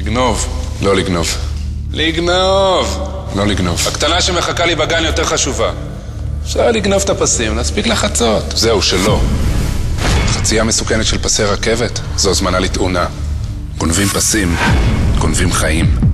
לגנוב. לא לגנוב. לגנוב! לא לגנוב. הקטנה שמחכה לי בגן יותר חשובה. אפשר לגנוב את הפסים, נספיק לחצות. זהו, שלא. חצייה מסוכנת של פסי רכבת, זו זמנה לתאונה. גונבים פסים, גונבים חיים.